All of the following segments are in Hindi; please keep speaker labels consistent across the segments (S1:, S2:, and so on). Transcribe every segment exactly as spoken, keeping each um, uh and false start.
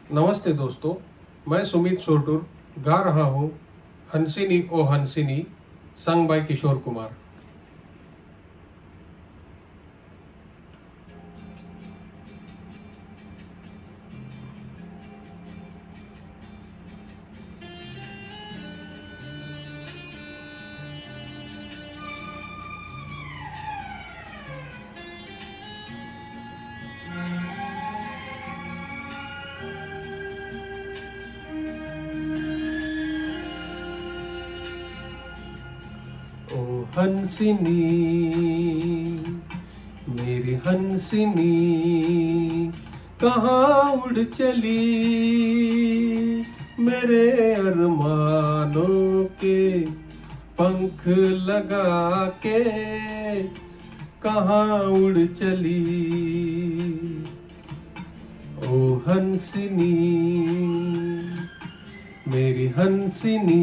S1: नमस्ते दोस्तों, मैं सुमित सोटुर गा रहा हूँ हंसिनी ओ हंसिनी, संग बाय किशोर कुमार। ओ हंसिनी मेरी हंसिनी, कहाँ उड़ चली मेरे अरमानों के पंख लगा के, कहाँ उड़ चली। ओ हंसिनी मेरी हंसिनी,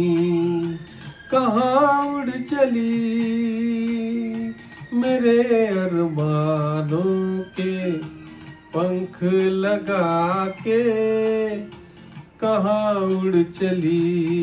S1: कहाँ उड़ चली मेरे अरमानों के पंख लगा के, कहाँ उड़ चली।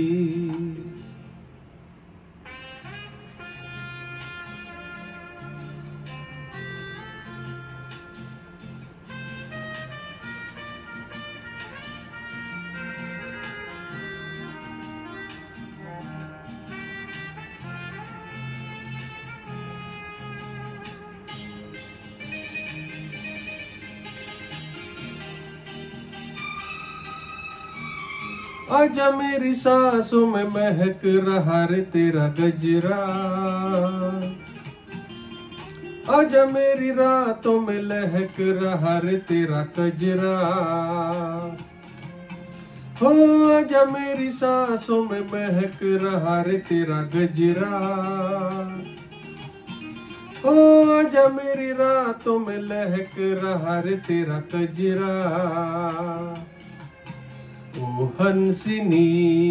S1: आजा मेरी सांसों में महक रहा रे तेरा गजरा, आजा मेरी रातों में लहक रहा रे तेरा कजरा। हो आजा मेरी सांसों में महक रहा रे तेरा गजरा, हो आजा मेरी रातों में लहक रहा रे तेरा कजरा। ओ हंसिनी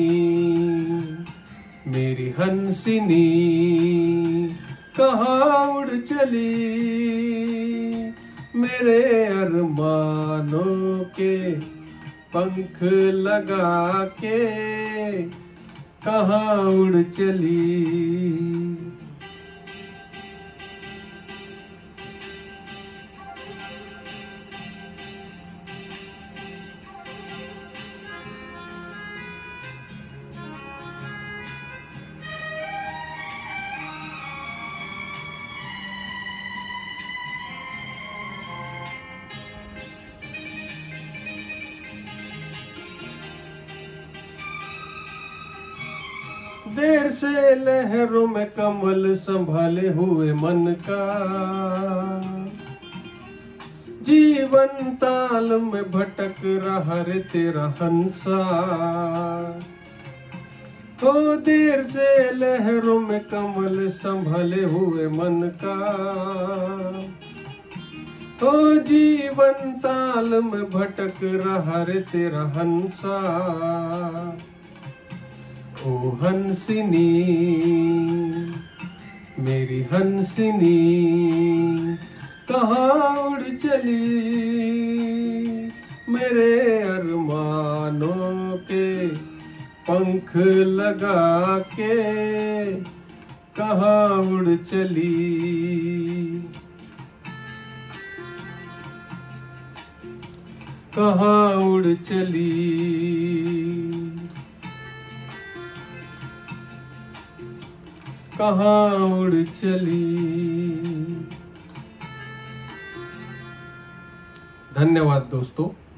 S1: मेरी हंसिनी, कहाँ उड़ चली मेरे अरमानों के पंख लगा के, कहाँ उड़ चली। देर से लहरों में कमल संभाले हुए मन का, जीवन ताल में भटक रहा रे तेरा हंसा। हो देर से लहरों में कमल संभाले हुए मन का, हो जीवन ताल में भटक रहा रे तेरा हंसा। ओ हंसिनी मेरी हंसिनी, कहाँ उड़ चली मेरे अरमानों के पंख लगा के, कहाँ उड़ चली। कहाँ उड़ चली। कहाँ उड़ चली। धन्यवाद दोस्तों।